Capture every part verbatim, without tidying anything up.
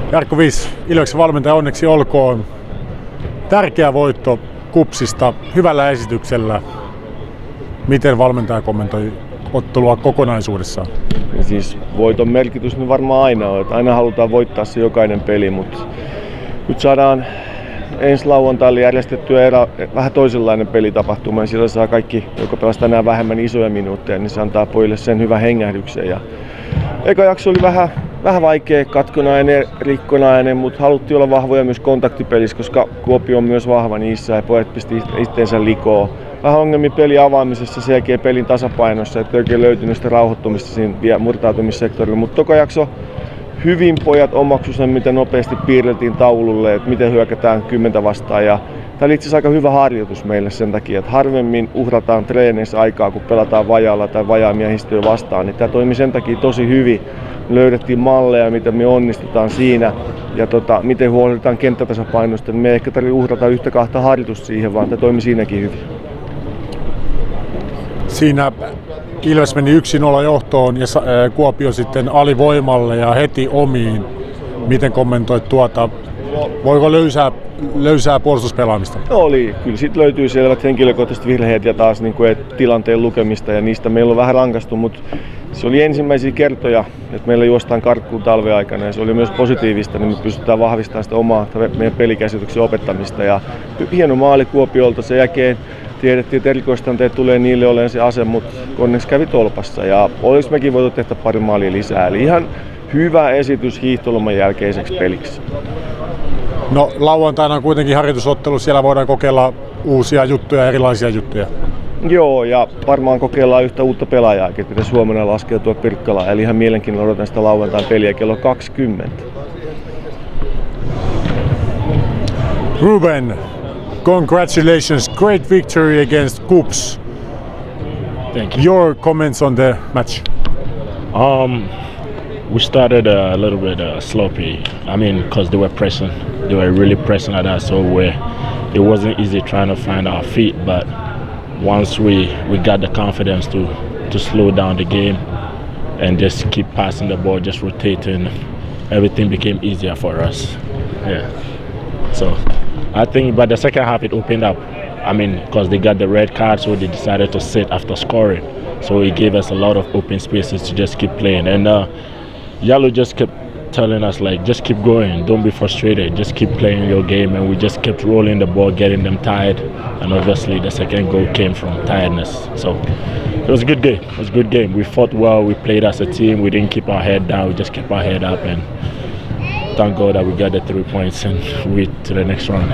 Jarkko Viis, Ilveksen valmentaja, onneksi olkoon. Tärkeä voitto KuPSista hyvällä esityksellä. Miten valmentaja kommentoi ottelua kokonaisuudessaan? Ja siis voiton merkitys niin varmaan aina on, että aina halutaan voittaa se jokainen peli, mutta nyt saadaan ensi lauantaille järjestettyä erä, vähän toisenlainen pelitapahtuma ja sillä saa kaikki, joka pelaa enää vähemmän isoja minuutteja, niin se antaa pojille sen hyvän hengähdyksen. Ja eka jakso oli vähän, vähän vaikea, katkonainen, rikkonainen, mutta haluttiin olla vahvoja myös kontaktipelissä, koska Kuopio on myös vahva niissä ja pojat pisti itteensä likoon. Vähän ongelmia pelin avaamisessa, sen jälkeen pelin tasapainossa, ettei oikein löytynyt sitä rauhoittumista siinä murtautumissektorilla, mutta toka jakso hyvin pojat omaksu sen, miten nopeasti piirrettiin taululle, että miten hyökätään kymmentä vastaan. Ja tämä oli itse asiassa aika hyvä harjoitus meille sen takia, että harvemmin uhrataan treeneissä aikaa, kun pelataan vajaalla tai vajaa miehistöä vastaan. Niin tämä toimi sen takia tosi hyvin. Me löydettiin malleja, miten me onnistutaan siinä ja tota, miten huolehditaan kenttätasapainosta. Me ei ehkä tarvitse uhrata yhtä kahta harjoitusta siihen, vaan tämä toimi siinäkin hyvin. Siinä Ilves meni yksi nolla johtoon ja Kuopio sitten alivoimalle ja heti omiin. Miten kommentoit tuota? Voiko löysää, löysää puolustuspelaamista? No oli. Kyllä siitä löytyy selvät henkilökohtaiset virheet ja taas niin kuin, tilanteen lukemista ja niistä meillä on vähän rankastu, mutta se oli ensimmäisiä kertoja, että meillä juostaan karkkuun talven aikana ja se oli myös positiivista, niin me pystytään vahvistamaan sitä omaa meidän pelikäsityksen opettamista ja hieno maali Kuopiolta sen jälkeen. Tiedettiin, että erikoistanteet tulee niille olemaan se ase, mutta onneksi kävi tolpassa ja olisi mekin voitu tehdä pari maalia lisää. Eli ihan hyvä esitys hiihtoloman jälkeiseksi peliksi. No lauantaina on kuitenkin harjoitusottelu, siellä voidaan kokeilla uusia juttuja, erilaisia juttuja. Joo, ja varmaan kokeillaan yhtä uutta pelaajaa, että pitäisi huomenna laskeutua Pirkkalaan. Eli ihan mielenkiinnolla odotan sitä lauantain peliä kello kaksikymmentä. Ruben, congratulations, great victory against KuPS. Thank you. Your comments on the match? Um, we started a little bit uh, sloppy. I mean, because they were pressing, they were really pressing at us, so we, it wasn't easy trying to find our feet. But once we we got the confidence to to slow down the game and just keep passing the ball, just rotating, everything became easier for us. Yeah. So I think by the second half it opened up. I mean, because they got the red card, so they decided to sit after scoring. So it gave us a lot of open spaces to just keep playing. And uh, Yalo just kept telling us, like, just keep going, don't be frustrated, just keep playing your game. And we just kept rolling the ball, getting them tired. And obviously the second goal came from tiredness. So it was a good game. It was a good game. We fought well, we played as a team, we didn't keep our head down, we just kept our head up. And thank God that we got the three points and we to the next round.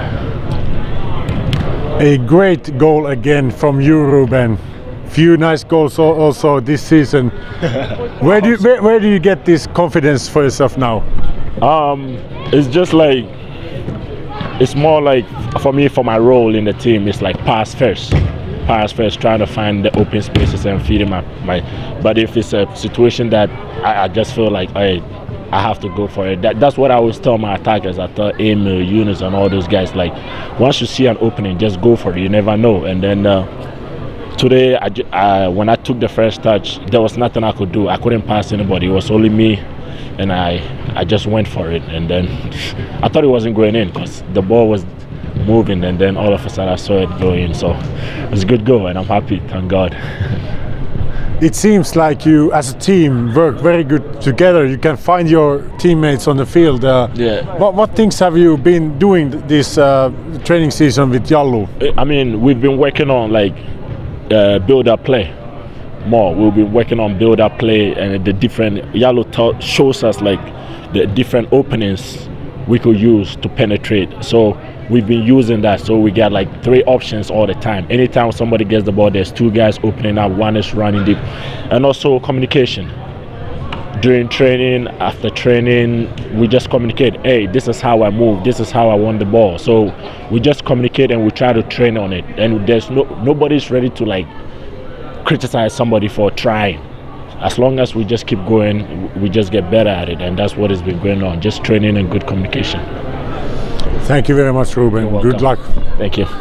A great goal again from you, Ruben. Few nice goals also this season. Where do you, where, where do you get this confidence for yourself now? Um, it's just like, it's more like for me, for my role in the team, it's like pass first. Pass first, trying to find the open spaces and feed my, my but if it's a situation that I, I just feel like, hey, I have to go for it. That, that's what I always tell my attackers. I tell Emil, Yunus, and all those guys. Like, once you see an opening, just go for it. You never know. And then uh, today, I, I, when I took the first touch, there was nothing I could do. I couldn't pass anybody. It was only me, and I, I just went for it. And then I thought it wasn't going in because the ball was moving. And then all of a sudden, I saw it go in. So it was a good goal, and I'm happy. Thank God. It seems like you, as a team, work very good together. You can find your teammates on the field. Uh, yeah. What, what things have you been doing this uh, training season with Jallu? I mean, we've been working on like uh, build-up play more. We've been working on build-up play and the different. Jallu shows us like the different openings we could use to penetrate. So we've been using that, so we get like three options all the time. Anytime somebody gets the ball, there's two guys opening up, one is running deep. And also communication. During training, after training, we just communicate, hey, this is how I move, this is how I want the ball. So we just communicate and we try to train on it. And there's no nobody's ready to like criticize somebody for trying. As long as we just keep going, we just get better at it, and that's what has been going on, just training and good communication. Thank you very much, Ruben. Good luck. Thank you.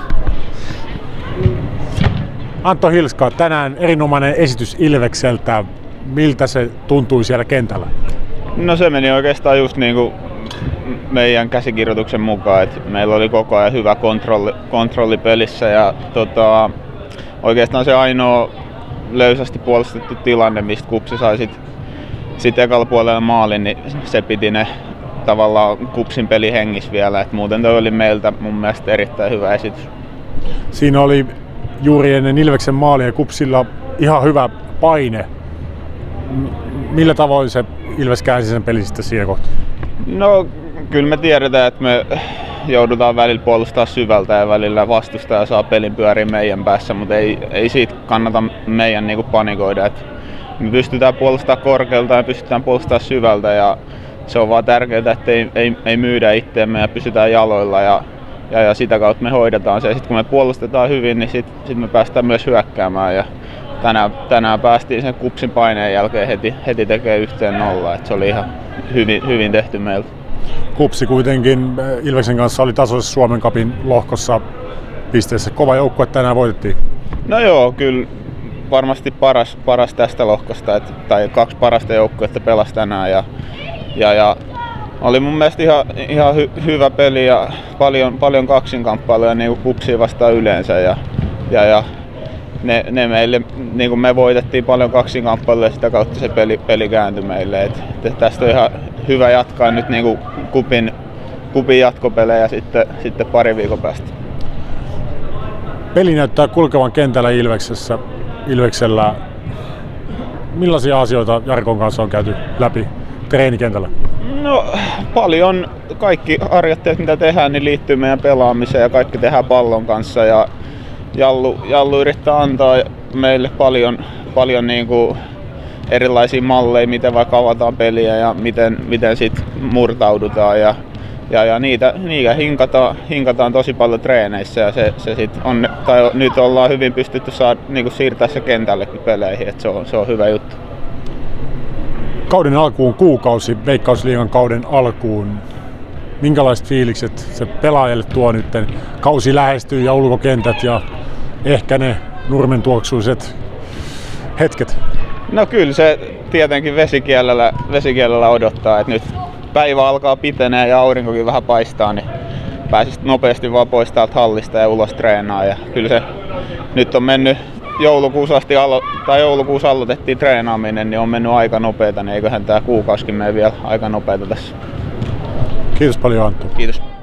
Antto Hilska, tänään erinomainen esitys Ilvekseltä. Miltä se tuntui siellä kentällä? No se meni oikeastaan just niin kuin meidän käsikirjoituksen mukaan, että meillä oli koko ajan hyvä kontrolli, kontrolli pelissä ja tota, oikeastaan se ainoa löysästi puolustettu tilanne, mistä KuPS sai sit, sit ekalla puolella maalin, niin se piti ne tavallaan KuPSin peli hengissä vielä, et muuten toi oli meiltä mun mielestä erittäin hyvä esitys. Siinä oli juuri ennen Ilveksen maalia KuPSilla ihan hyvä paine. Millä tavoin se Ilves käänsi sen pelin sitten siihen kohtaan? No kyllä me tiedetään, että me joudutaan välillä puolustaa syvältä ja välillä vastustaja saa pelin pyöriä meidän päässä, mutta ei, ei siitä kannata meidän niinku panikoida. Et me pystytään puolustamaan korkealta ja pystytään puolustamaan syvältä ja se on vaan tärkeää, että ei, ei, ei myydä itseämme ja pysytään jaloilla ja, ja, ja sitä kautta me hoidetaan se. Sitten kun me puolustetaan hyvin, niin sitten sit me päästään myös hyökkäämään. Ja tänään, tänään päästiin sen KuPSin paineen jälkeen heti, heti tekemään yhteen nolla. Et se oli ihan hyvin, hyvin tehty meiltä. KuPS kuitenkin Ilveksen kanssa oli tasoisessa Suomen Cupin lohkossa pisteessä. Kova joukkue tänään voitettiin. No joo, kyllä varmasti paras, paras tästä lohkosta, et, tai kaksi parasta joukkuetta pelasi tänään. Ja, ja, ja oli mun mielestä ihan, ihan hy, hyvä peli ja paljon, paljon kaksinkamppailuja niin KuPSia vastaan yleensä. Ja, ja, ja ne, ne meille, niin kuin me voitettiin paljon kaksinkamppailuja ja sitä kautta se peli, peli kääntyi meille. Et, et tästä on ihan hyvä jatkaa nyt niin kuin KuPin, KuPin jatkopelejä sitten, sitten pari viikon päästä. Peli näyttää kulkevan kentällä Ilveksessä, Ilveksellä. Millaisia asioita Jarkon kanssa on käyty läpi treenikentällä? No paljon, kaikki harjoitteet mitä tehdään niin liittyy meidän pelaamiseen ja kaikki tehdään pallon kanssa ja Jallu, Jallu yrittää antaa meille paljon, paljon niin kuin erilaisia malleja, miten vaikka avataan peliä ja miten, miten sit murtaudutaan ja, ja, ja niitä, niitä hinkataan, hinkataan tosi paljon treeneissä ja se, se sit on, tai nyt ollaan hyvin pystytty saada, niin kuin siirtää se kentällekin peleihin, että se on, se on hyvä juttu. Kauden alkuun kuukausi, Veikkausliigan kauden alkuun. Minkälaiset fiilikset se pelaajalle tuo nyt? Kausi lähestyy ja ulkokentät ja ehkä ne nurmentuoksuiset hetket. No kyllä se tietenkin vesikielellä, vesikielellä odottaa, että nyt päivä alkaa pitenee ja aurinkokin vähän paistaa, niin pääsis nopeasti vaan pois täältä hallista ja ulos treenaa. Ja kyllä se nyt on mennyt joulukuussa asti alo- tai joulukuussa aloitettiin treenaaminen, niin on mennyt aika nopeeta, niin eiköhän tää kuukausikin mene vielä aika nopeeta tässä. Kiitos paljon Anttu. Kiitos.